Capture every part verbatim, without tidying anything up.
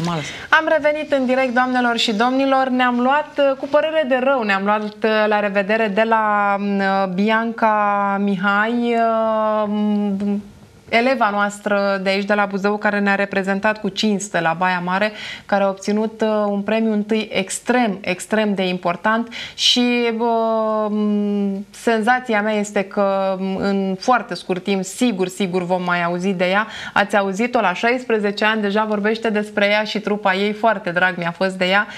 normal. Am revenit în direct, doamnelor și domnilor. Ne-am luat cu părere de rău, ne-am luat la revedere de la Bianca Mihai, eleva noastră de aici, de la Buzău, care ne-a reprezentat cu cinste la Baia Mare, care a obținut un premiu întâi extrem, extrem de important și bă, senzația mea este că în foarte scurt timp, sigur, sigur vom mai auzi de ea. Ați auzit-o la șaisprezece ani, deja vorbește despre ea și trupa ei, foarte drag mi-a fost de ea.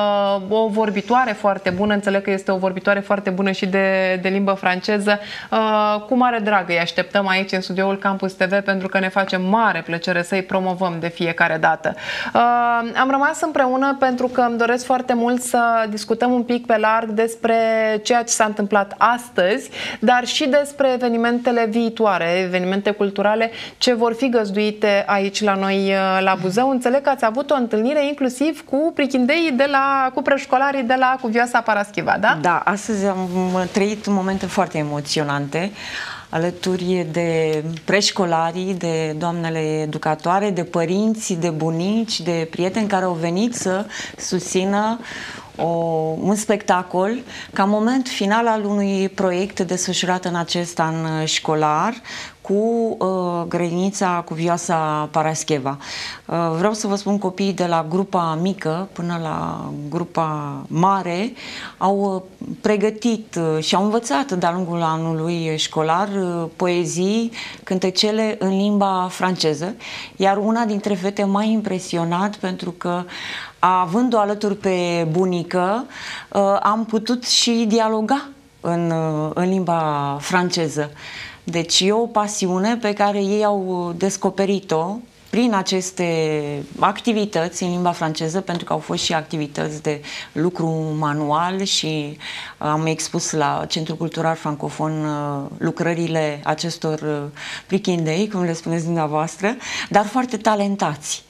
O vorbitoare foarte bună, înțeleg că este o vorbitoare foarte bună și de, de limbă franceză. Cu mare drag îi așteptăm aici în studioul Campus T V, pentru că ne face mare plăcere să-i promovăm de fiecare dată. Uh, am rămas împreună pentru că îmi doresc foarte mult să discutăm un pic pe larg despre ceea ce s-a întâmplat astăzi, dar și despre evenimentele viitoare, evenimente culturale ce vor fi găzduite aici la noi la Buzău. Înțeleg că ați avut o întâlnire inclusiv cu prichindeii de la, cu preșcolarii de la Cuvioasa Paraschiva, da? Da, astăzi am trăit momente foarte emoționante alături de preșcolarii, de doamnele educatoare, de părinți, de bunici, de prieteni care au venit să susțină o, un spectacol ca moment final al unui proiect desfășurat în acest an școlar cu uh, grădinița Cuvioasa Parascheva. Uh, vreau să vă spun, copiii de la grupa mică până la grupa mare au uh, pregătit uh, și au învățat de-a lungul anului școlar uh, poezii, cântecele în limba franceză, iar una dintre fete m-a impresionat pentru că, având-o alături pe bunică, uh, am putut și dialoga în, uh, în limba franceză. Deci e o pasiune pe care ei au descoperit-o prin aceste activități în limba franceză, pentru că au fost și activități de lucru manual și am expus la Centrul Cultural Francofon lucrările acestor prichindei, cum le spuneți dumneavoastră, dar foarte talentați.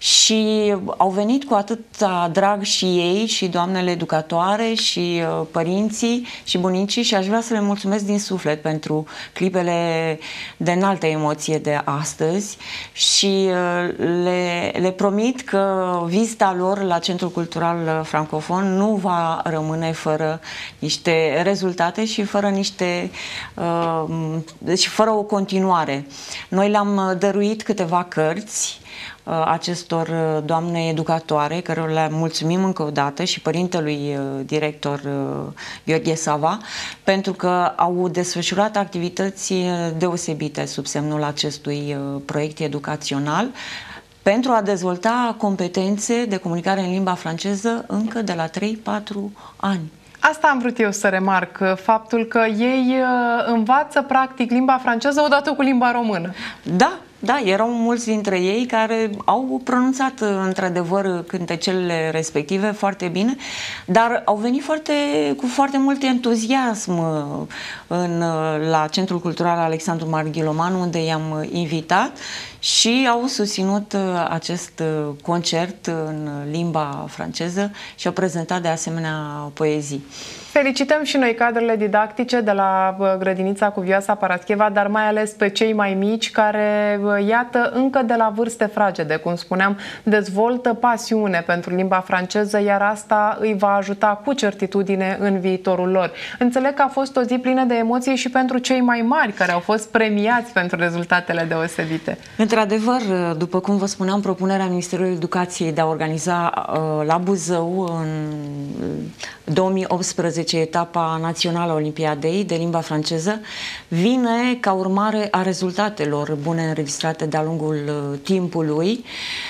Și au venit cu atâta drag și ei, și doamnele educatoare, și uh, părinții, și bunicii, și aș vrea să le mulțumesc din suflet pentru clipele de înaltă emoție de astăzi și uh, le, le promit că vizita lor la Centrul Cultural Francofon nu va rămâne fără niște rezultate și fără niște uh, și fără o continuare. Noi le-am dăruit câteva cărți acestor doamne educatoare, cărora le mulțumim încă o dată, și părintelui director Gheorghe Sava, pentru că au desfășurat activități deosebite sub semnul acestui proiect educațional pentru a dezvolta competențe de comunicare în limba franceză încă de la trei patru ani. Asta am vrut eu să remarc, faptul că ei învață practic limba franceză odată cu limba română. Da, da, erau mulți dintre ei care au pronunțat într-adevăr cântecele respective foarte bine, dar au venit foarte, cu foarte mult entuziasm în, la Centrul Cultural Alexandru Marghilomanu, unde i-am invitat, și au susținut acest concert în limba franceză și au prezentat de asemenea poezii. Felicităm și noi cadrele didactice de la grădinița Cuvioasa Parascheva, dar mai ales pe cei mai mici care, iată, încă de la vârste fragede, cum spuneam, dezvoltă pasiune pentru limba franceză, iar asta îi va ajuta cu certitudine în viitorul lor. Înțeleg că a fost o zi plină de emoții și pentru cei mai mari care au fost premiați pentru rezultatele deosebite. Într-adevăr, după cum vă spuneam, propunerea Ministerului Educației de a organiza uh, la Buzău în două mii optsprezece etapa națională a Olimpiadei de limba franceză vine ca urmare a rezultatelor bune înregistrate de-a lungul uh, timpului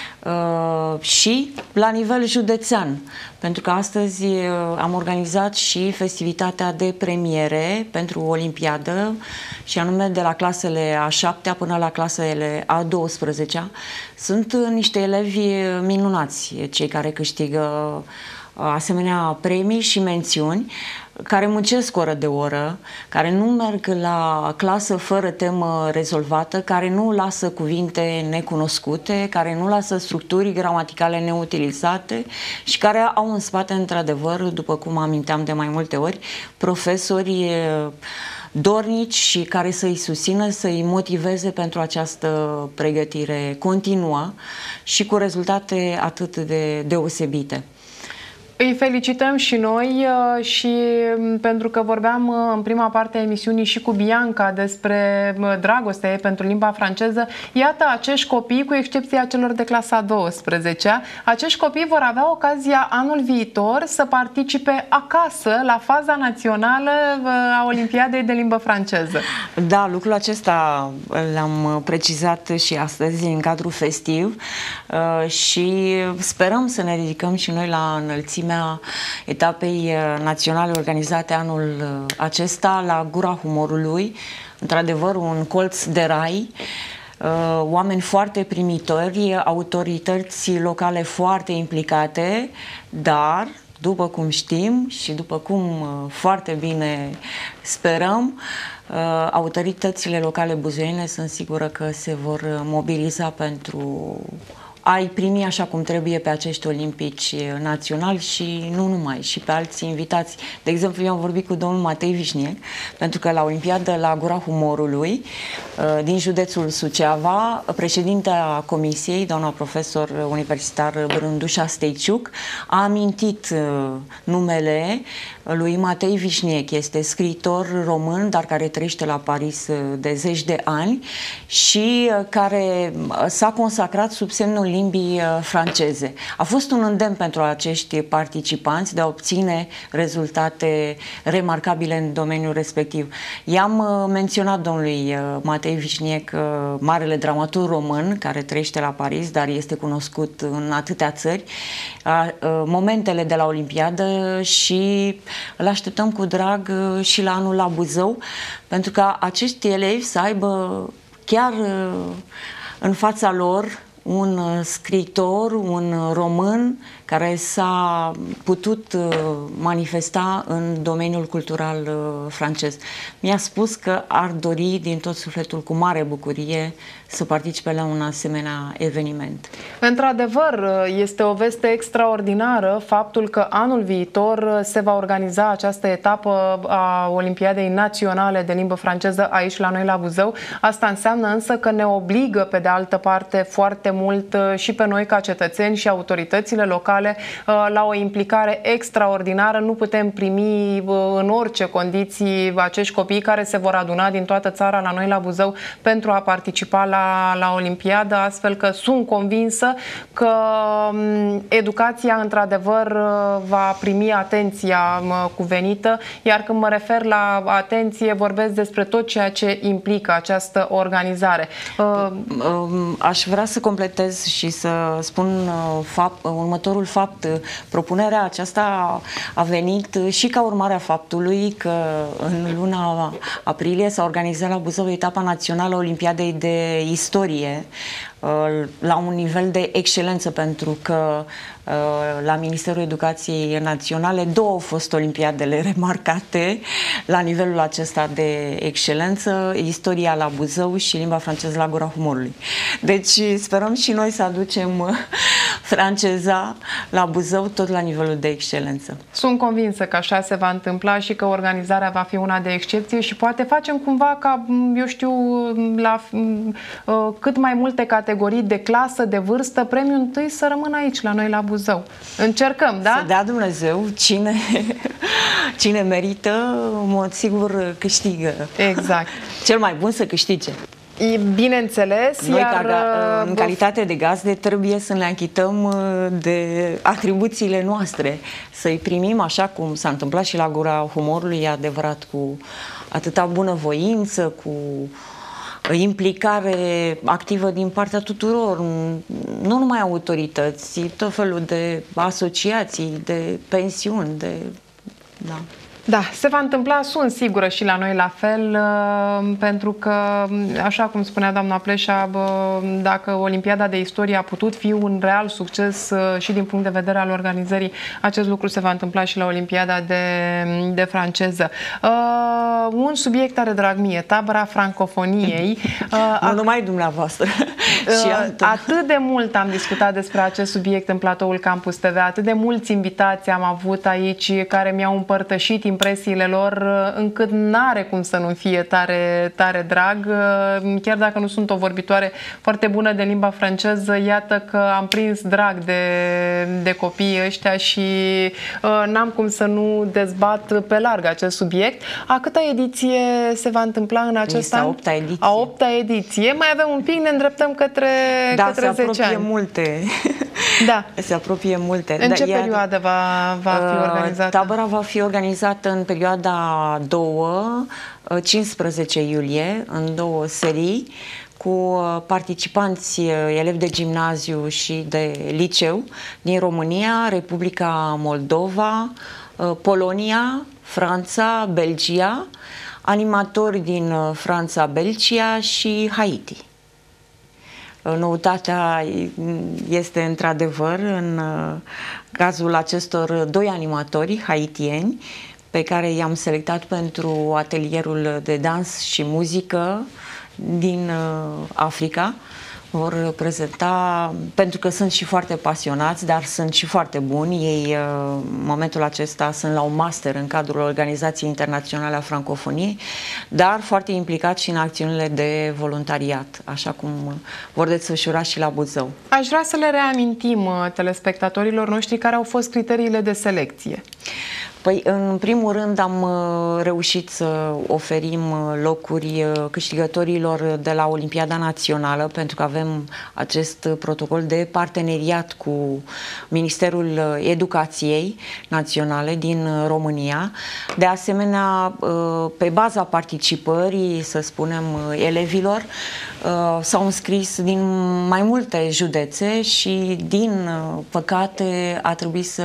uh, și la nivel județean, pentru că astăzi uh, am organizat și festivitatea de premiere pentru Olimpiadă, și anume de la clasele a șaptea până la clasele a douăsprezecea. Sunt uh, niște elevi minunați cei care câștigă asemenea premii și mențiuni, care muncesc oră de oră, care nu merg la clasă fără temă rezolvată, care nu lasă cuvinte necunoscute, care nu lasă structuri gramaticale neutilizate și care au în spate, într-adevăr, după cum aminteam de mai multe ori, profesori dornici și care să-i susțină, să-i motiveze pentru această pregătire continuă și cu rezultate atât de deosebite. Îi felicităm și noi și pentru că vorbeam în prima parte a emisiunii și cu Bianca despre dragostea ei pentru limba franceză. Iată, acești copii, cu excepția celor de clasa a douăsprezecea, acești copii vor avea ocazia anul viitor să participe acasă la faza națională a Olimpiadei de limbă franceză. Da, lucrul acesta l-am precizat și astăzi în cadrul festiv și sperăm să ne ridicăm și noi la înălțime etapei naționale organizate anul acesta la Gura Humorului. Într-adevăr, un colț de rai, oameni foarte primitori, autorități locale foarte implicate, dar, după cum știm și după cum foarte bine sperăm, autoritățile locale buzoiene sunt sigură că se vor mobiliza pentru ai primi așa cum trebuie pe acești olimpici naționali și nu numai, și pe alți invitați. De exemplu, eu am vorbit cu domnul Matei Vișniec, pentru că la Olimpiadă la Gura Humorului din județul Suceava, președintea comisiei, doamna profesor universitar Brândușa Steiciuc, a amintit numele lui Matei Vișniec. Este scriitor român, dar care trăiește la Paris de zeci de ani și care s-a consacrat sub semnul limbii franceze. A fost un îndemn pentru acești participanți de a obține rezultate remarcabile în domeniul respectiv. I-am menționat domnului Matei Vișniec, marele dramaturg român care trăiește la Paris, dar este cunoscut în atâtea țări, momentele de la Olimpiadă și îl așteptăm cu drag și la anul la Buzău, pentru ca acești elevi să aibă chiar în fața lor un scriitor, un român care s-a putut manifesta în domeniul cultural francez. Mi-a spus că ar dori din tot sufletul, cu mare bucurie, să participe la un asemenea eveniment. Într-adevăr, este o veste extraordinară faptul că anul viitor se va organiza această etapă a Olimpiadei Naționale de limbă franceză aici la noi la Buzău. Asta înseamnă însă că ne obligă pe de altă parte foarte mult și pe noi ca cetățeni și autoritățile locale la o implicare extraordinară. Nu putem primi în orice condiții acești copii care se vor aduna din toată țara la noi la Buzău pentru a participa la, la Olimpiadă, astfel că sunt convinsă că educația într-adevăr va primi atenția cuvenită, iar când mă refer la atenție vorbesc despre tot ceea ce implică această organizare. Aș vrea să completez și să spun fapt, următorul fapt. Propunerea aceasta a venit și ca urmare a faptului că în luna aprilie s-a organizat la Buzău etapa națională Olimpiadei de istorie la un nivel de excelență, pentru că la Ministerul Educației Naționale două au fost olimpiadele remarcate la nivelul acesta de excelență, istoria la Buzău și limba franceză la Gura Humorului. Deci sperăm și noi să aducem franceza la Buzău tot la nivelul de excelență. Sunt convinsă că așa se va întâmpla și că organizarea va fi una de excepție și poate facem cumva ca, eu știu, la cât mai multe categorii de clasă, de vârstă, premiul întâi să rămână aici la noi la Buzău. Încercăm, da? Să dea Dumnezeu, cine, cine merită, în mod sigur câștigă. Exact. Cel mai bun să câștige. Bineînțeles, noi, iar ca, în calitate de gazde, trebuie să ne achităm de atribuțiile noastre, să-i primim așa cum s-a întâmplat și la Gura Humorului, e adevărat, cu atâta bunăvoință, cu implicare activă din partea tuturor, nu numai autorități, tot felul de asociații, de pensiuni, de... Da. Da, se va întâmpla, sunt sigură și la noi la fel, pentru că, așa cum spunea doamna Pleșa, dacă Olimpiada de Istorie a putut fi un real succes și din punct de vedere al organizării, acest lucru se va întâmpla și la Olimpiada de, de franceză. Uh, un subiect are drag mie, tabăra francofoniei. Uh, nu numai dumneavoastră. Uh, atât de mult am discutat despre acest subiect în platoul Campus T V, atât de mulți invitați am avut aici care mi-au împărtășit impresiile lor, încât n-are cum să nu fie tare, tare drag. Chiar dacă nu sunt o vorbitoare foarte bună de limba franceză, iată că am prins drag de, de copiii ăștia și uh, n-am cum să nu dezbat pe larg acest subiect. A câta ediție se va întâmpla în acest este an? a opta ediție. A opta ediție. Mai avem un pic, ne îndreptăm către, da, către se zece apropie ani. multe. Da. Se apropie multe. În da, ce iar, perioadă va, va fi organizată? Tabăra va fi organizată în perioada a doua, cincisprezece iulie, în două serii, cu participanți elevi de gimnaziu și de liceu din România, Republica Moldova, Polonia, Franța, Belgia, animatori din Franța, Belgia și Haiti. Noutatea este într-adevăr în cazul acestor doi animatori haitieni pe care i-am selectat pentru atelierul de dans și muzică din Africa. Vor prezenta, pentru că sunt și foarte pasionați, dar sunt și foarte buni. Ei, în momentul acesta, sunt la un master în cadrul Organizației Internaționale a Francofoniei, dar foarte implicați și în acțiunile de voluntariat, așa cum vor desfășura și la Buzău. Aș vrea să le reamintim telespectatorilor noștri care au fost criteriile de selecție. Păi, în primul rând, am reușit să oferim locuri câștigătorilor de la Olimpiada Națională, pentru că avem acest protocol de parteneriat cu Ministerul Educației Naționale din România. De asemenea, pe baza participării, să spunem, elevilor, s-au înscris din mai multe județe și, din păcate, a trebuit să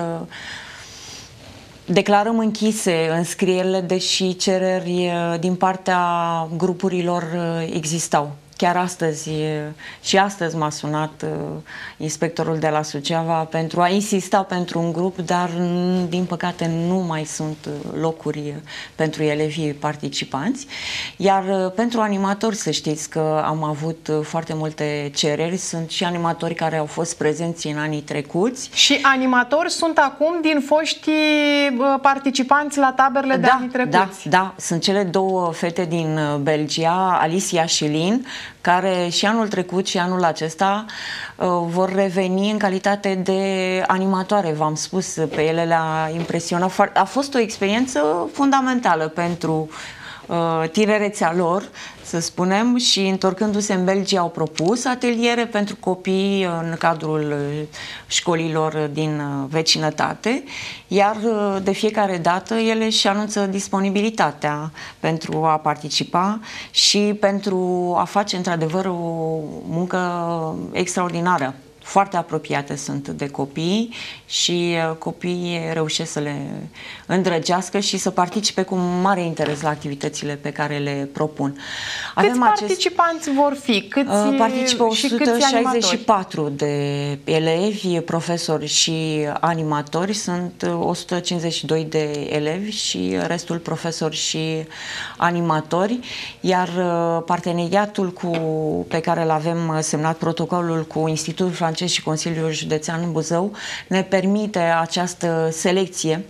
declarăm închise înscrierile, deși cereri din partea grupurilor existau. Chiar astăzi, și astăzi m-a sunat inspectorul de la Suceava pentru a insista pentru un grup, dar din păcate nu mai sunt locuri pentru elevii participanți. Iar pentru animatori, să știți că am avut foarte multe cereri, sunt și animatori care au fost prezenți în anii trecuți. Și animatori sunt acum din foștii participanți la taberele de da, anii trecuți. Da, da, sunt cele două fete din Belgia, Alicia și Lin, care și anul trecut și anul acesta uh, vor reveni în calitate de animatoare. V-am spus, pe ele le-a impresionat. A fost o experiență fundamentală pentru uh, tinerețea lor, să spunem, și întorcându-se în Belgia au propus ateliere pentru copii în cadrul școlilor din vecinătate, iar de fiecare dată ele își anunță disponibilitatea pentru a participa și pentru a face într-adevăr o muncă extraordinară. Foarte apropiate sunt de copii și copiii reușesc să le îndrăgească și să participe cu mare interes la activitățile pe care le propun. Câți Avem participanți acest... vor fi? Câți, participă o sută șaizeci și patru de elevi, profesori și animatori. Sunt o sută cincizeci și doi de elevi și restul profesori și animatori. Iar parteneriatul cu, pe care îl avem semnat, protocolul cu Institutul Francez și Consiliul Județean Buzău, ne permite această selecție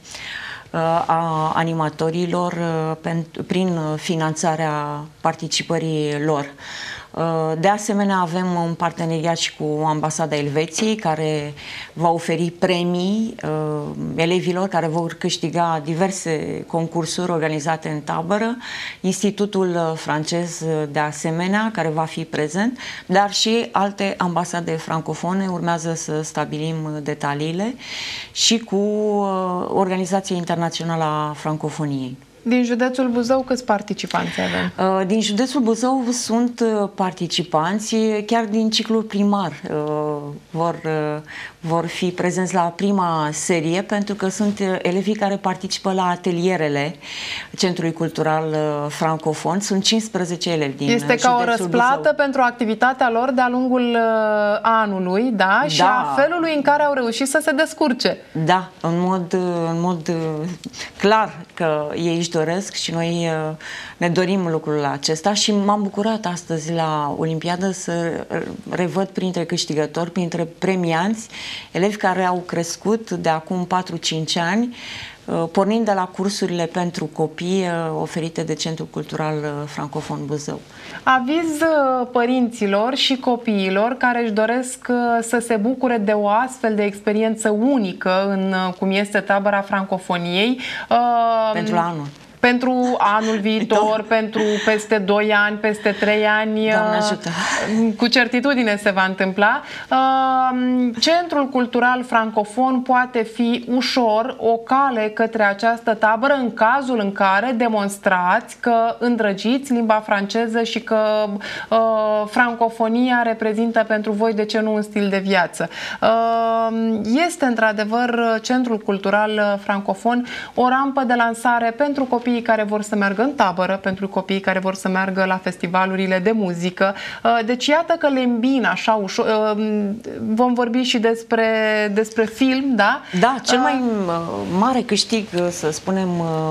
a animatorilor prin finanțarea participării lor. De asemenea, avem un parteneriat și cu Ambasada Elveției, care va oferi premii uh, elevilor care vor câștiga diverse concursuri organizate în tabără, Institutul francez de asemenea, care va fi prezent, dar și alte ambasade francofone. Urmează să stabilim detaliile, și cu uh, Organizația Internațională a Francofoniei. Din județul Buzău câți participanți avem? Din județul Buzău sunt participanți, chiar din ciclul primar vor, vor fi prezenți la prima serie, pentru că sunt elevii care participă la atelierele Centrului Cultural Francofon. Sunt cincisprezece elevi din Este ca o răsplată Buzău pentru activitatea lor de-a lungul anului, da? Și da. a felului în care au reușit să se descurce. Da, în mod, în mod clar că ei își doresc și noi ne dorim lucrul acesta și m-am bucurat astăzi la Olimpiadă să revăd printre câștigători, printre premianți, elevi care au crescut de acum patru cinci ani pornind de la cursurile pentru copii oferite de Centrul Cultural Francofon Buzău. Aviz părinților și copiilor care își doresc să se bucure de o astfel de experiență unică în cum este tabăra francofoniei. Pentru anul. Pentru anul viitor, pentru peste doi ani, peste trei ani, Doamne ajută. Cu certitudine se va întâmpla. Centrul Cultural Francofon poate fi ușor o cale către această tabără în cazul în care demonstrați că îndrăgiți limba franceză și că francofonia reprezintă pentru voi, de ce nu, un stil de viață. Este într-adevăr Centrul Cultural Francofon o rampă de lansare pentru copii care vor să meargă în tabără, pentru copiii care vor să meargă la festivalurile de muzică. Deci iată că le îmbină așa ușor. Vom vorbi și despre, despre film, da? Da, cel mai mare câștig, să spunem,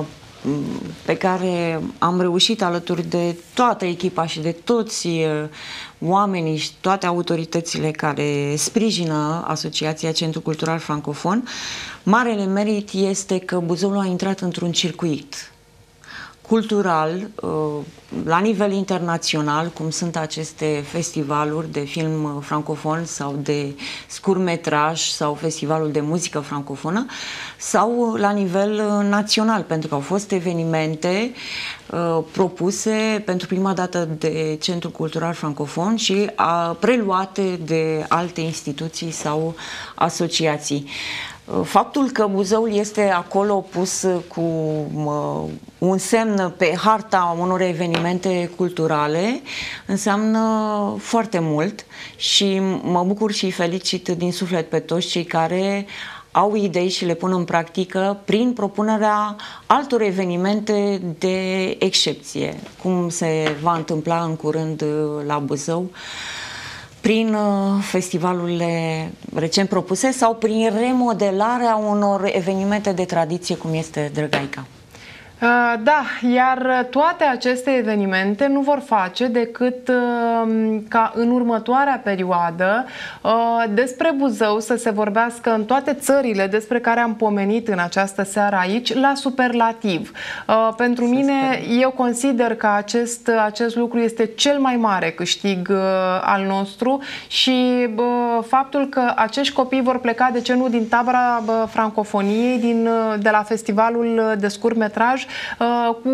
pe care am reușit alături de toată echipa și de toți oamenii și toate autoritățile care sprijină Asociația Centru Cultural Francofon, marele merit este că Buzăul a intrat într-un circuit cultural la nivel internațional, cum sunt aceste festivaluri de film francofon sau de scurtmetraj sau festivalul de muzică francofonă, sau la nivel național, pentru că au fost evenimente uh, propuse pentru prima dată de Centrul Cultural Francofon și a, preluate de alte instituții sau asociații. Faptul că Buzăul este acolo pus cu uh, un semn pe harta unor evenimente culturale înseamnă foarte mult și mă bucur și felicit din suflet pe toți cei care au idei și le pun în practică prin propunerea altor evenimente de excepție, cum se va întâmpla în curând la Buzău, prin festivalurile recent propuse sau prin remodelarea unor evenimente de tradiție, cum este Drăgaica. Da, iar toate aceste evenimente nu vor face decât ca în următoarea perioadă despre Buzău să se vorbească în toate țările despre care am pomenit în această seară aici, la superlativ. Pentru mine, eu consider că acest, acest lucru este cel mai mare câștig al nostru și faptul că acești copii vor pleca, de ce nu, din tabăra francofoniei, din, de la festivalul de scurtmetraj, cu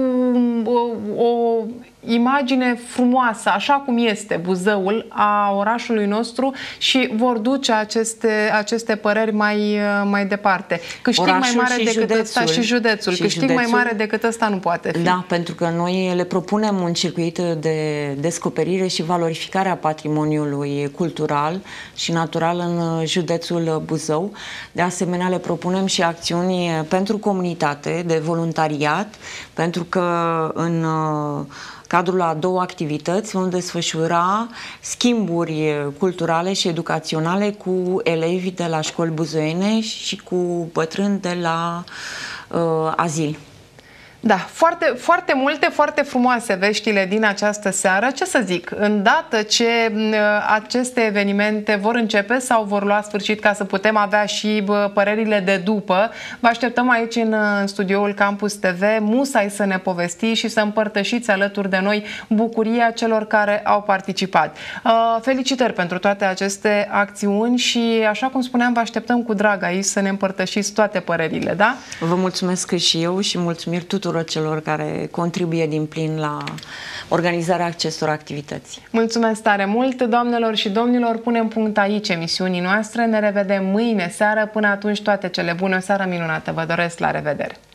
o imagine frumoasă, așa cum este Buzăul, a orașului nostru, și vor duce aceste, aceste păreri mai, mai departe. Câștig mai mare decât ăsta și județul. Și Câștig județul, mai mare decât ăsta nu poate fi. Da, pentru că noi le propunem un circuit de descoperire și valorificare a patrimoniului cultural și natural în județul Buzău. De asemenea, le propunem și acțiuni pentru comunitate, de voluntariat, pentru că în cadrul a două activități vom desfășura schimburi culturale și educaționale cu elevii de la școli buzoiene și cu bătrâni de la uh, azil. Da, foarte, foarte multe, foarte frumoase veștile din această seară. Ce să zic, îndată ce aceste evenimente vor începe sau vor lua sfârșit, ca să putem avea și părerile de după, vă așteptăm aici în studioul Campus T V, musai să ne povestiți și să împărtășiți alături de noi bucuria celor care au participat. Felicitări pentru toate aceste acțiuni și, așa cum spuneam, vă așteptăm cu drag aici să ne împărtășiți toate părerile, da? Vă mulțumesc și eu și mulțumiri tuturor celor care contribuie din plin la organizarea acestor activități. Mulțumesc tare mult, doamnelor și domnilor, punem punct aici emisiunii noastre, ne revedem mâine seară, până atunci toate cele bune, o seară minunată, vă doresc, la revedere!